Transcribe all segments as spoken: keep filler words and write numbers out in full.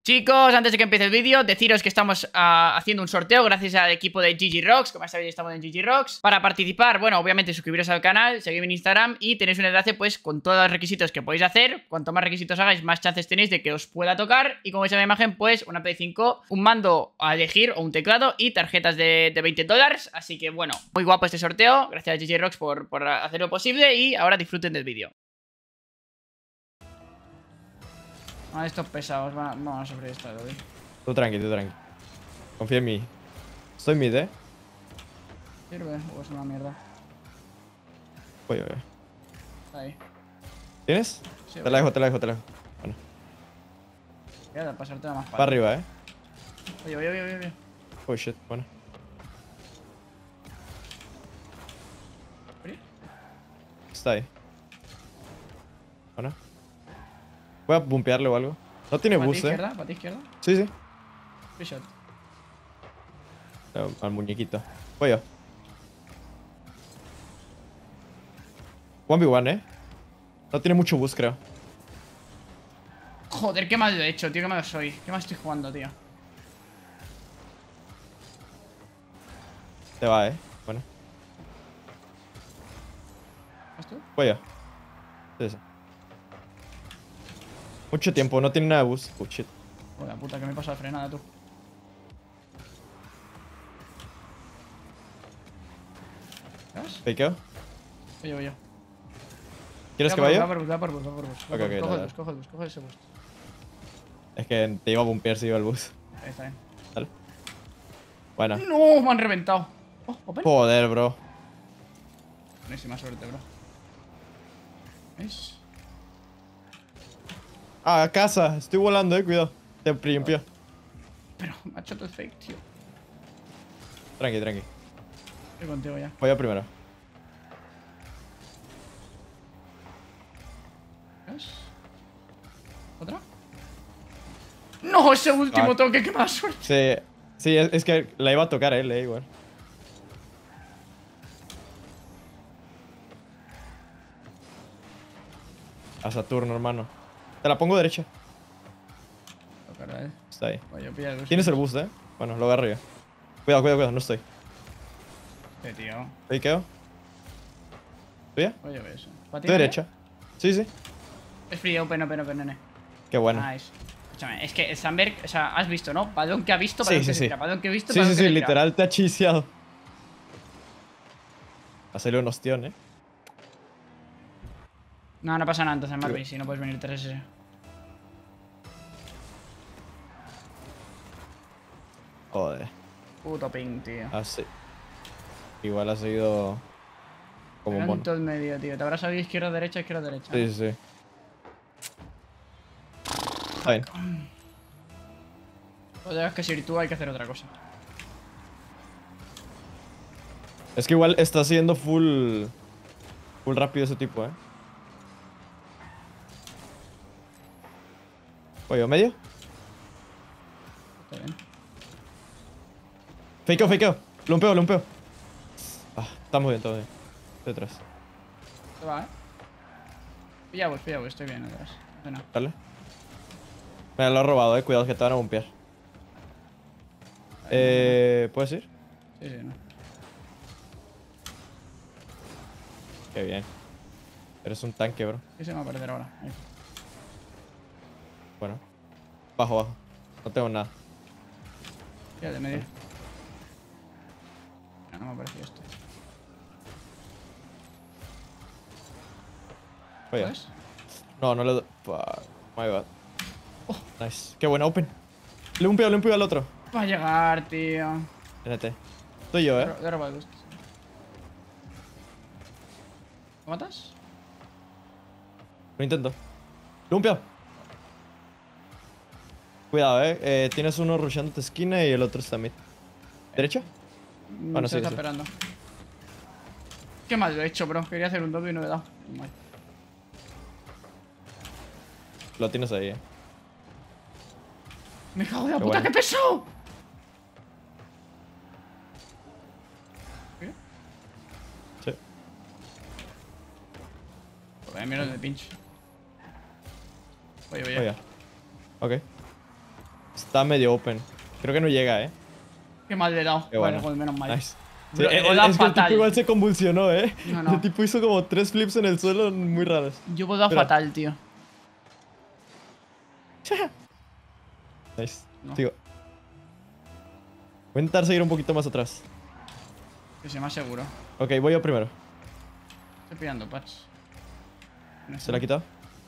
Chicos, antes de que empiece el vídeo, deciros que estamos uh, haciendo un sorteo gracias al equipo de G G Rocks. Como sabéis, estamos en G G Rocks. Para participar, bueno, obviamente suscribiros al canal, seguidme en Instagram y tenéis un enlace pues con todos los requisitos que podéis hacer. Cuanto más requisitos hagáis, más chances tenéis de que os pueda tocar. Y como veis en la imagen, pues una Play cinco, un mando a elegir o un teclado y tarjetas de, de veinte dólares. Así que bueno, muy guapo este sorteo. Gracias a G G Rocks por, por hacerlo posible y ahora disfruten del vídeo. Ah, estos pesados, vamos a sobre esto, Dobby. Tú tranqui, tú tranqui. Confía en mí. Estoy mid, eh. ¿Sirve o es una mierda? Voy a ver. Está ahí. ¿Tienes? Sí, te la dejo, te la dejo, te la dejo. Bueno. Voy a pasarte la más Para arriba, eh. Oye, oye, oye, oye. Oh shit, bueno. ¿Free? Está ahí. Bueno. Voy a bumpearle o algo. No tiene ¿Para ti boost, eh. izquierda? ¿Para ti izquierda? Sí, sí. Free shot. Eh, Al muñequito. Voy yo. uno ve uno, eh. No tiene mucho boost, creo. Joder, qué mal lo he hecho, tío, qué malo soy. Qué mal estoy jugando, tío. Te va, eh. Bueno. ¿Vas tú? Voy yo. Sí, sí. Mucho tiempo, no tiene nada de boost. Oh shit. Joder, la puta, que me pasa la frenada, tú. ¿Sabes? ¿Fakeo? Oye, oye. ¿Quieres que Va vaya? por bus, va por bus, va por bus. Ok, ok, dale, Coge el dale. bus, coge el bus, coge ese boost. Es que te iba a bumpear si iba el bus. Ahí está bien. Dale. Bueno. No, me han reventado. Oh, open. Joder, bro. Buenísima suerte, bro. ¿Veis? Ah, a casa. Estoy volando, eh. Cuidado. Te limpió. Pero, macho, todo es fake, tío. Tranqui, tranqui. Estoy contigo ya. Voy a primero. ¿Ves? ¿Otra? ¡No! Ese último Ah. toque, qué mala suerte. Sí. Sí, es, es que la iba a tocar, eh. Le da igual. A Saturno, hermano. Te la pongo derecha. Tocará, eh. Está ahí. Oye, pilla el bus. Tienes el boost, eh. Bueno, lo agarro yo. Cuidado, cuidado, cuidado. No estoy. Sí, tío. ¿Fakeo? ¿Tuya? Oye, ves. ¿Para ti Tu también? derecha. Sí, sí. Es free, open, open, open, nene. Qué bueno. Nice. Escúchame, es que el Sandberg, o sea, has visto, ¿no? Padón que ha visto, Sí, padón sí, que sí. se tira, padón que he visto, Sí, padón sí, que sí. se tira. Literal te ha chiseado. Ha salido un ostión, eh. No, no pasa nada entonces, Marvin, si no puedes venir tres ese. Joder. Puto ping, tío. Ah, sí. Igual ha seguido como un mono. todo el medio, tío. Te habrá salido izquierda, derecha, izquierda, derecha. Sí, sí, sí. Está bien. Joder, es que si tú hay que hacer otra cosa. Es que igual está siendo full. Full rápido ese tipo, eh. Oye, ¿medio? Está bien. Fakeo, fakeo. Lumpeo, lumpeo. Ah, estamos bien, estamos bien. Estoy detrás. Se va, eh. Pilla vos, pilla vos, estoy bien atrás. No, no. Dale. Me lo ha robado, eh. Cuidado que te van a bumpear. Eh. ¿Puedes ir? Sí, sí, no. Qué bien. Eres un tanque, bro. ¿Qué se me va a perder ahora? Ahí. Bueno. Bajo, bajo. No tengo nada. Ya, de medio. No, no me ha parecido esto. Oye. ¿Puedes? No, no le doy. Fuck. My bad. Oh, nice. Qué buena open. Le un peo, le un peo al otro. Va a llegar, tío. Espérate. Estoy yo, eh. De robar gust. ¿Lo matas? Lo intento. Le un peo. Cuidado, eh. eh. Tienes uno rushando tu esquina y el otro está mid. ¿Derecha? Bueno, Se sí, está sí. esperando. Qué mal lo he hecho, bro. Quería hacer un doble y no le he dado. Mal. Lo tienes ahí, eh. Me cago en la Qué puta, bueno. qué peso. ¿Qué? Sí. Joder, mira el de pinch. Oye, oye. Oye. Ok. Está medio open. Creo que no llega, eh. Qué mal le he dado. Qué Vale, bueno. joder, menos mal. Nice. Sí, Bro, eh, he eh, dado es que el tipo fatal. igual se convulsionó, eh. No, no. El tipo hizo como tres flips en el suelo muy raros. Yo he dado Espera. fatal, tío. Nice. No. Sigo. Voy a intentar seguir un poquito más atrás. Que sea más seguro. Ok, voy yo primero. Estoy pillando patch. No ¿Se la ha sé. quitado?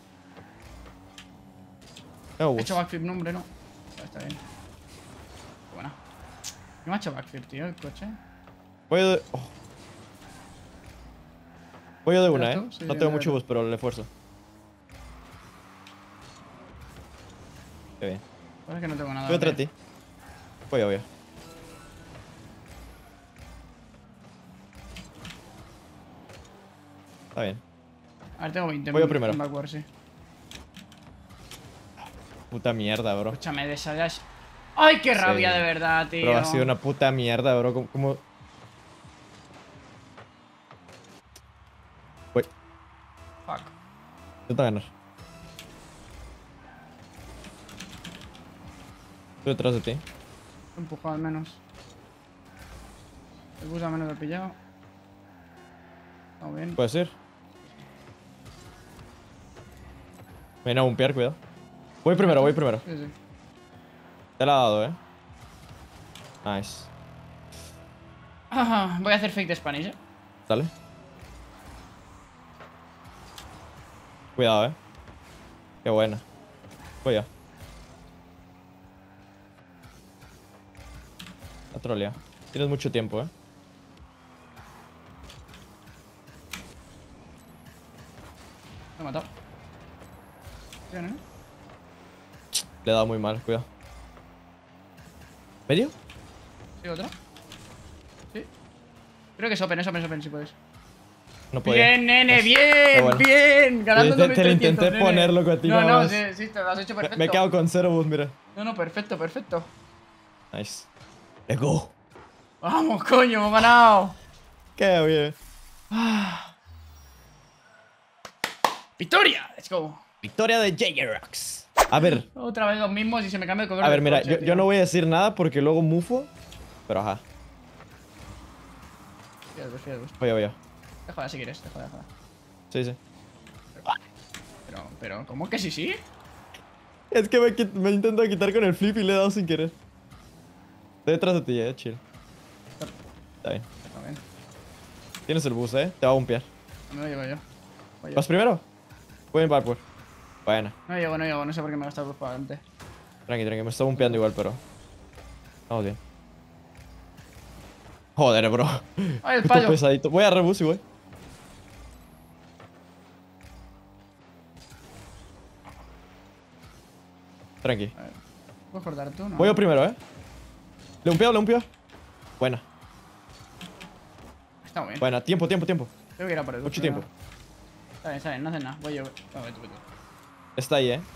Oh, He hecho backflip, no, hombre, no. Vale, está bien. Buena. ¿Qué me ha hecho backflip, tío, el coche? voy yo de... oh. Voy yo de una, ¿Eres eh. tú? Sí, no yo tengo me mucho veo. boost, pero le esfuerzo. Qué bien. Pues es que no tengo nada. Voy atrás ok. de ti. Voy, voy. Está bien. A ver, tengo veinte. Voy yo en- primero. en backward, sí. Puta mierda, bro. Escúchame, de esa dash. ¡Ay, qué rabia, Sí. de verdad, tío! Bro, ha sido una puta mierda, bro. ¿Cómo...? cómo... Voy. Fuck. Intenta ganar. Estoy detrás de ti. He empujado al menos. El bus al menos lo he pillado. Estamos bien. ¿Puede ser? Me viene a bumpear, cuidado. Voy primero, voy primero. Sí, sí. Te la ha dado, eh. Nice. Ajá, voy a hacer fake de Spanish, eh. Dale. Cuidado, eh. Qué buena. Voy ya. La trolea. Tienes mucho tiempo, eh. Me he matado. Bien, ¿eh? Le he dado muy mal, cuidado. ¿Medio? ¿Sí, otra? Sí. Creo que es open, es open, es open, si puedes. No podía. Bien, nene, Nice. bien, Qué bueno. bien. Ganando Te- te- te lo mil trescientos, intenté nene. poner, loco, a ti No, nada no, más. sí, sí, te lo has hecho Me, perfecto. me quedo con cero boost, mira. No, no, perfecto, perfecto. Nice. Let's go. Vamos, coño, hemos ganado. Qué bien. ¡Victoria! Let's go. Victoria de J-Rocks. A ver, Otra vez los mismos y se me cambia el color. a ver, del mira, coche, yo, tío. yo no voy a decir nada porque luego mufo. Pero ajá. Fíjate, fíjate. Voy, voy. Déjala si quieres, déjala, déjala. Sí, sí. Pero, pero, ¿cómo que sí, sí? Es que me, quit- me intento quitar con el flip y le he dado sin querer. Estoy detrás de ti, eh, chill. Está bien. Está bien. Tienes el bus, eh. Te va a bumpear. No lo llevo yo. Voy yo. ¿Vas primero? Voy en backward. Bueno, No llego, no llego, no sé por qué me he gastado el bus para adelante. tranqui, tranqui. Me está bumpeando igual, pero. Vamos bien. Joder, bro. ¡Ay, el Puto payo! pesadito. Voy a rebus y voy. Tranqui. A ver, ¿puedes cortar tú? No. Voy yo primero, eh. Le bumpeo, le bumpeo. Buena, Está muy bien. buena. Tiempo, tiempo, tiempo. Tengo que ir a por el bus. Mucho pero tiempo. no. Está bien, está bien, no haces nada. Voy yo. No, voy tú, voy tú. Está ahí, eh.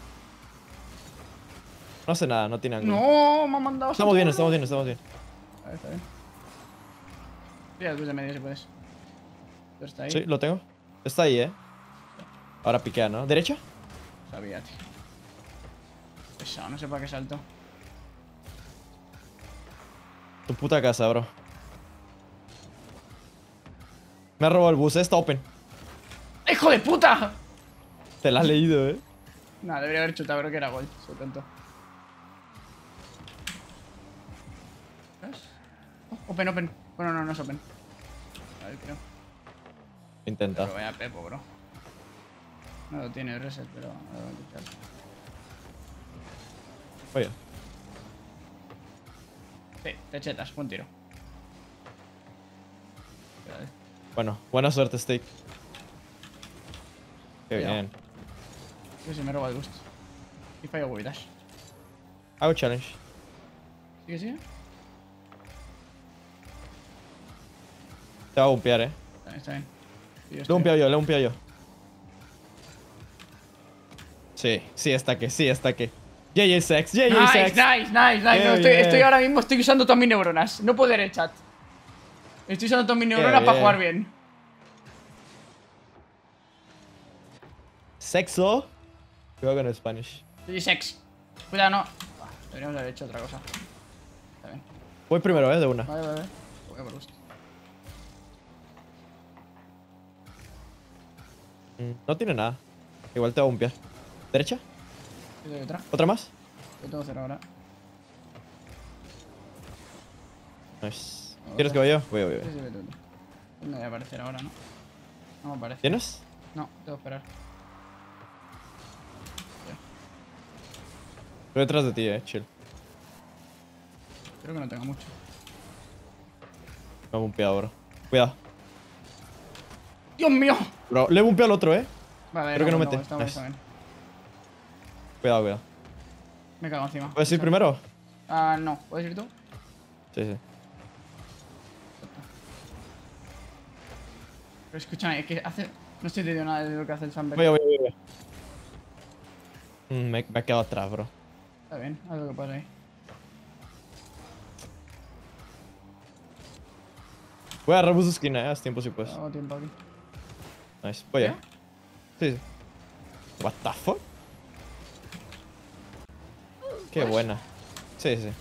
No hace nada, no tiene ángulo. No, me ha mandado. Estamos bien, estamos bien, estamos bien. A ver, está bien. Pilla el bus de medio si puedes. Tú está ahí. Sí, lo tengo. Está ahí, eh. Ahora piquea, ¿no? ¿Derecha? Sabía, tío. Pesado, no sé para qué salto. Tu puta casa, bro. Me ha robado el bus, eh. Está open. ¡Hijo de puta! Te la has leído, eh. Nah, debería haber chutado, creo que era gol. Soy tonto. ¿Ves? Oh, open, open. Bueno, no, no es open. A ver, creo. Intenta. Pero vaya pepo, bro. No lo tiene el reset, pero no lo voy a quitar. Oye. Sí, te chetas, buen tiro. Cuidado. Bueno, buena suerte, Steak. Qué Cuidado. bien. Yo se me roba el boost. Y fallo Wii Dash. Hago challenge. ¿Sigue, sigue? Te va a bumpear, eh. Está bien, está bien. Sí, yo Le he estoy- bumpeado yo, le he bumpeado yo. Sí, sí está que, sí está que. J J Sex, J J Nice, Sex. nice, nice, nice. Qué No, estoy, bien. estoy ahora mismo estoy usando todas mis neuronas. No puedo leer el chat. Estoy usando todas mis neuronas para bien. jugar bien. Sexo. Juego con el Spanish. G G Sex. Cuidado, no. Deberíamos haber hecho otra cosa. Está bien. Voy primero, eh, de una. Vale, vale, vale. Voy a por gusto. Mm, No tiene nada. Igual te va a bumpear. ¿Derecha? Yo doy otra. ¿Otra más? Yo tengo cero ahora. Nice. ¿Quieres que vaya yo? Voy, voy, Sí, voy. sí, vete, vete. No voy a aparecer ahora, ¿no? No me aparece. ¿Tienes? No, tengo que esperar. Estoy detrás de ti, eh. Chill. Creo que no tengo mucho. Me ha bumpeado, bro. Cuidado. ¡Dios mío! Bro, le he bumpeado al otro, eh. Vale, Creo que no mete. Está bien, Nice. está bien. Cuidado, cuidado. Me cago encima. ¿Puedes ir Eso. primero? Ah, no. ¿Puedes ir tú? Sí, sí. Pero escúchame, es que hace... No estoy entendiendo nada de lo que hace el Sunbird. Voy, voy, voy. voy. Mm, me, me he quedado atrás, bro. Está bien, haz lo que pasa ahí. Voy a agarrar bus de esquina, eh. Haz tiempo si puedes. Hago tiempo aquí. Nice. Voy, eh. ¿Ya? Sí, sí. What the fuck? Qué buena. Sí, sí.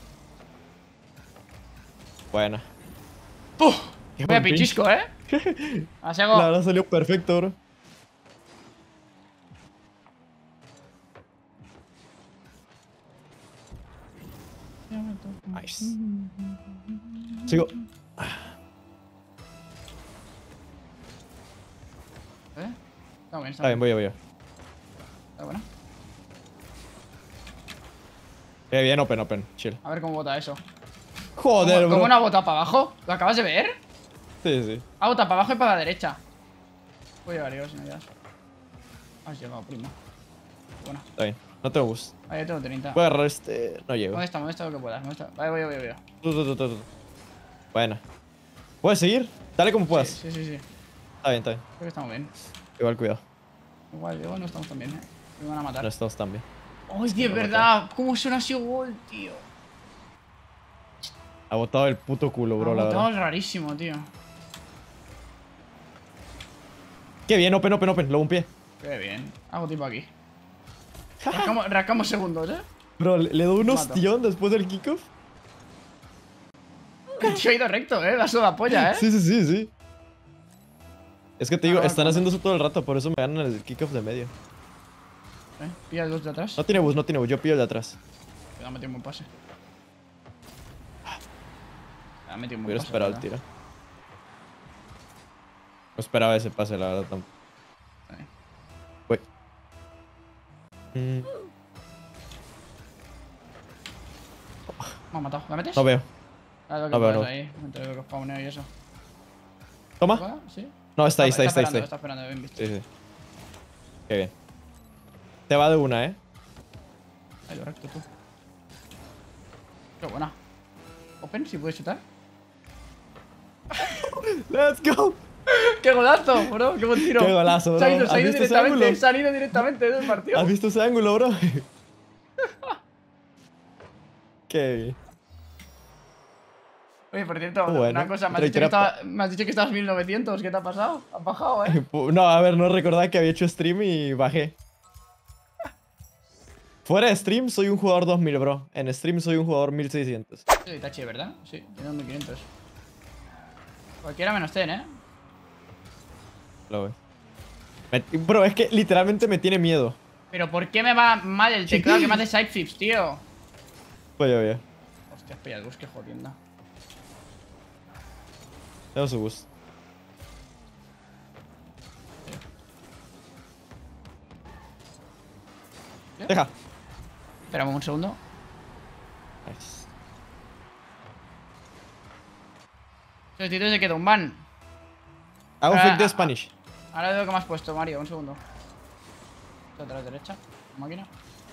Buena. ¡Puf! Qué Voy a buen pinch. pichisco, ¿eh? Así hago... La verdad salió perfecto, bro. Nice. Sigo. ¿Eh? Está bien, Está bien, voy yo, voy yo. Está buena. Qué bien, open, open. Chill. A ver cómo bota eso. Joder, ¿Cómo, bro. ¿Cómo no ha botado para abajo? ¿Lo acabas de ver? Sí, sí. Ha botado para abajo y para la derecha. Voy a llevar yo, si no llegas. Has llegado, primo. Bueno, Está bien. No tengo boost. ahí yo tengo treinta. Voy a agarrar este. No llego. ¿Dónde está? ¿Dónde está lo que puedas? ¿Dónde está? Vale, voy, voy, voy. voy. Tú, tú, tú, tú, tú. Buena. ¿Puedes seguir? Dale como puedas. Sí, sí, sí, sí. Está bien, está bien. Creo que estamos bien. Igual, cuidado. Igual, igual no estamos tan bien, eh. Me van a matar. No estamos tan bien. ¡Ay, tío, es verdad! ¿Cómo suena ese gol, tío? Ha botado el puto culo, bro, Ha la botado verdad. rarísimo, tío. Qué bien, open, open, open. Lo bumpié. Qué bien. Hago tipo aquí. Rascamos, rascamos segundos, ¿eh? Bro, le, le doy un Mato. ostión después del kickoff. El tío ha ido recto, ¿eh? La soda polla, ¿eh? Sí, sí, sí, sí. Es que te digo, Ah, están ¿cómo? haciendo eso todo el rato, por eso me ganan el kickoff de medio. ¿Eh? Pilla el dos de atrás. No tiene bus, no tiene bus. Yo pillo el de atrás. Me ha metido un buen pase. Me ha metido un buen Hubiera pase. esperado el ¿verdad? tiro. No esperaba ese pase, la verdad. Tampoco. Está bien. Voy. Mm, Me ha matado. ¿La metes? no veo. Ah, lo que no veo, puedes no. ahí. Entre lo que spawneo y eso. Toma. ¿Va? ¿Sí? No, está ahí, está ahí, está ahí. esperando, Está está esperando, bien visto. ahí. Sí, sí. Qué bien. Te va de una, eh. Ahí lo recto, tú. Qué buena. Open, si puedes chutar. Let's go. ¡Qué golazo, bro! ¡Qué buen tiro! Qué golazo, Se ha bro. ido, se ha ¿Has ido visto ese directamente, ángulo? se ha ido directamente del partido. ¿Has visto ese ángulo, bro? Qué bien. Oye, por cierto, Bueno, una cosa, me has, dicho que reitera- estaba- me has dicho que estabas mil novecientos, ¿qué te ha pasado? ¿Has bajado, eh? No, a ver, no recordaba que había hecho stream y bajé. Fuera de stream soy un jugador dos mil, bro. En stream soy un jugador mil seiscientos. Sí, Itachi, ¿verdad? Sí, tiene mil quinientos. Cualquiera menos ten, ¿eh? Lo ves. Me- Bro, es que literalmente me tiene miedo. Pero ¿por qué me va mal el teclado que me hace sideflips, tío? Oye, oye. Hostia, espera, el bus, qué jodienda. Tengo su boost. ¿Qué? Deja. Esperamos un segundo. Nice. El título se queda un ban. Hago un Ahora- fake de ah, Spanish. Ahora veo que me has puesto, Mario, un segundo. Esto atrás derecha, máquina.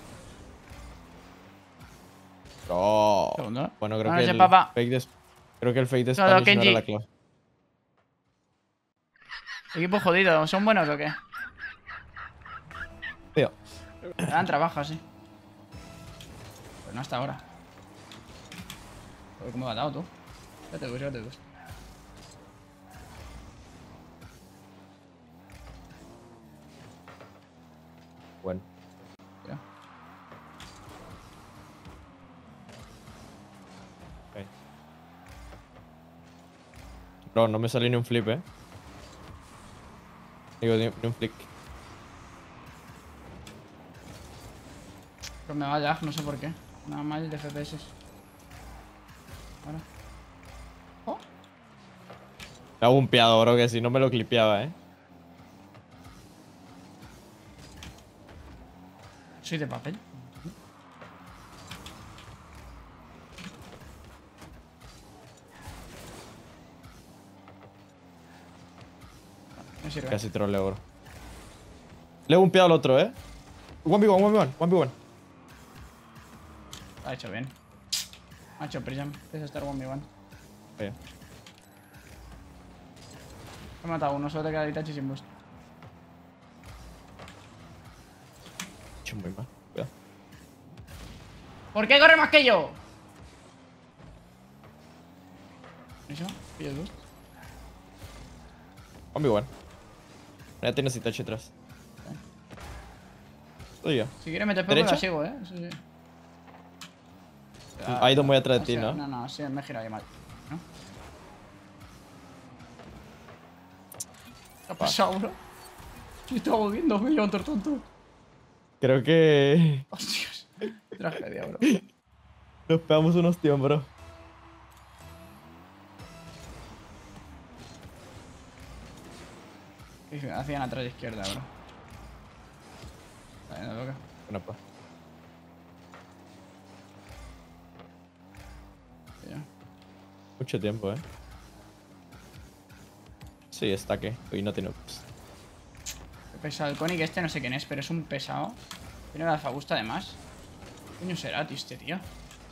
Oh. Segundo, ¿eh? Bueno, creo No, que ese el papá. fake de Creo que el fake de Todo, Spanish no Kenji. era la clave. Equipo jodido, ¿son buenos o qué? Tío. Dan trabajo, sí. Pues no hasta ahora. Joder, ¿cómo me ha dado tú? Ya te gusto, ya te gusto. Bueno. Creo. Ok. Bro, no me salió ni un flip, eh. Digo, ni, ni un flick. Pero me va lag, no sé por qué. Nada mal de F P S. Ahora. Oh, Me ha bumpeado, bro, que si no me lo clipeaba, eh. soy de papel. Me sirve. Casi troleo, bro. Le he bumpeado al otro, eh. uno v uno, uno v uno, uno v uno. Ha hecho bien. Ha hecho Prism. Es estar uno v uno. Oye. He matado a uno, solo te queda Itachi sin boost. He hecho muy mal. Cuidado. ¿Por qué corre más que yo? Buenísimo. Pillo el boost. uno v uno. Ya tienes Itachi atrás. Soy yo. Si quieres meter pego, ¿Derecha? la sigo, eh. Sí, sí. Ha ido muy atrás de ti, sí, ¿no? No, no, sí, me he girado ahí mal. ¿No? ¿Qué ha pasado, bro? Me estaba volviendo, me llevo un tonto. Creo que Hostias. Tragedia, bro. nos pegamos unos tíos, bro. Hacían atrás de izquierda, bro. Vale, no toca. Bueno, pues. Ya. Mucho tiempo, eh. Sí, está que. Hoy no tiene. Qué pesado. El Koenig este no sé quién es, pero es un pesado. Tiene la alfabusta además. ¿Qué coño será, tío, este tío?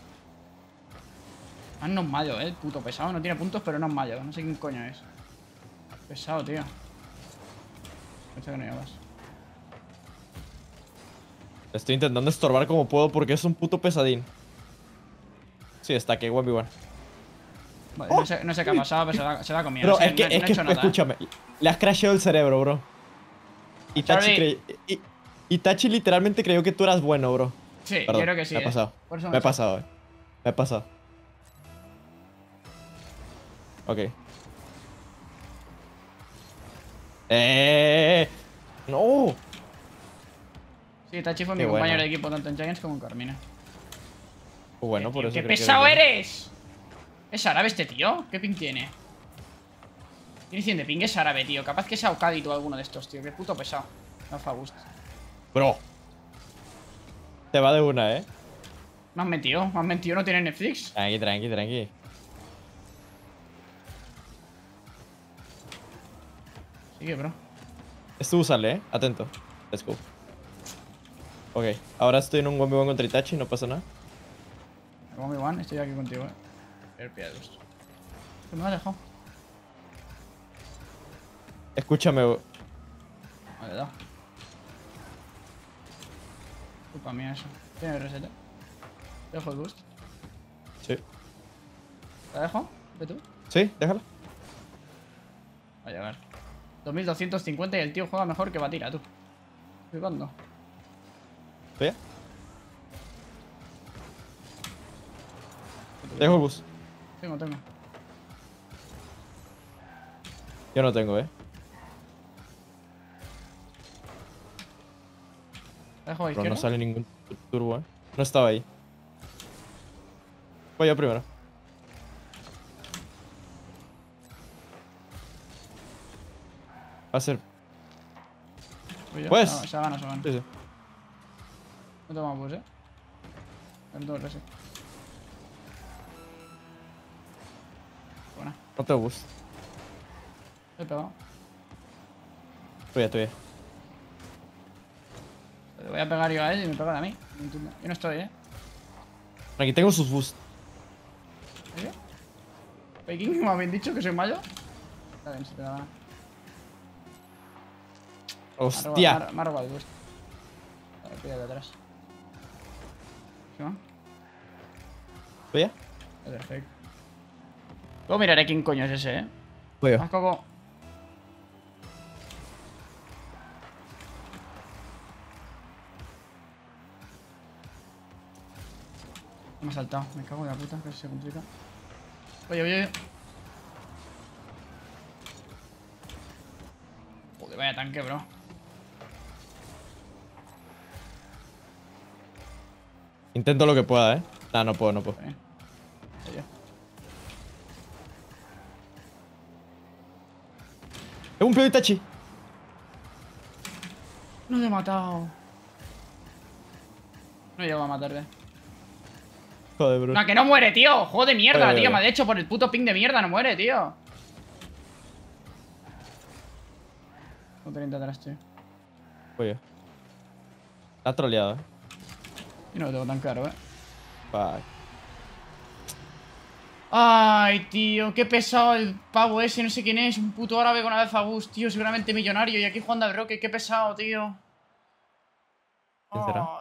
Ah, no es mayo, eh. Puto pesado. No tiene puntos, pero no es mayo. No sé quién coño es. Pesado, tío. Pensé que no llevas. Estoy intentando estorbar como puedo porque es un puto pesadín. Sí, está que uno v uno. Vale, no, sé, no sé qué ha pasado, pero se la, se la ha comido. Bro, No sé, es que, no- es no he que hecho nada, ¿eh? escúchame. Le has crasheado el cerebro, bro. Itachi, Charlie. cre- I- Itachi literalmente creyó que tú eras bueno, bro. Sí, Perdón, yo creo que sí, me he eh. pasado. Por eso Me he he hecho. pasado, eh. Me he pasado. Ok. ¡Eh! ¡No! Sí, Tachi fue Qué mi compañero bueno. de equipo tanto en Giants como en Carmina. Pues bueno, Eh, por tío, eso ¡qué creo que pesado eres- eres! ¿Es árabe este tío? ¿Qué ping tiene? Tiene cien de ping, es árabe, tío. Capaz que sea Okadi o alguno de estos, tío. Qué puto pesado. Alfa Boost. Bro. Te va de una, eh. Me has mentido, me has mentido, no tiene Netflix. Tranqui, tranqui, tranqui. Sigue, bro. Esto úsale, eh. Atento. Let's go. Ok, ahora estoy en un uno v uno contra Itachi, no pasa nada. Como mi one, estoy aquí contigo, eh. El pie de Boost. ¿Qué me lo ha dejado? Escúchame, Vale, da. Culpa mía eso. Tiene reset, eh. Te dejo el boost. sí. ¿Te dejo? ¿Ve tú? Sí, déjalo. Va a llegar. dos mil doscientos cincuenta y el tío juega mejor que Batira, tú. Flipando. ¿Ve? Dejo el bus. Tengo, tengo. Yo no tengo, eh. ¿Te dejo a Pero izquierda? no sale ningún turbo, eh. No estaba ahí. Voy yo primero. Va a ser. Voy yo. Pues. Se, se gana, se gana. Sí, sí. No toma bus, eh. No tengo reset. Buena. No tengo bus. He pegado. Estoy ya, estoy ya. Le voy a pegar yo a él y me pega a mí. No entiendo. Yo no estoy, eh. Aquí tengo sus boosts. ¿En serio? ¿Peking me habéis dicho que soy mayo? Está bien, si te da gana. Hostia. Me ha robado el boost. Vale, pilla de atrás. ¿Sí, no? ¿Estoy ya? Perfecto. Luego miraré quién coño es ese, eh. Voy yo. Más coco. Me ha saltado. Me cago en la puta, casi se complica. Oye, oye, oye. Joder, vaya tanque, bro. Intento lo que pueda, ¿eh? Nah, no puedo, no puedo. Bien. Oye. ¡Es un peo de Itachi! No le he matado. No llego a matarle. Joder, bro. No, que no muere, tío. Juego de mierda, Oye, oye, tío. oye. Me ha hecho por el puto ping de mierda. No muere, tío. No treinta atrás, tío. Oye. Está troleado, ¿eh? Y no lo tengo tan claro, eh. Fuck. Ay, tío, qué pesado el pavo ese, no sé quién es, un puto árabe con Alpha Boost, tío, seguramente millonario, y aquí jugando al Rocket, qué pesado, tío. ¿Quién será? Ay.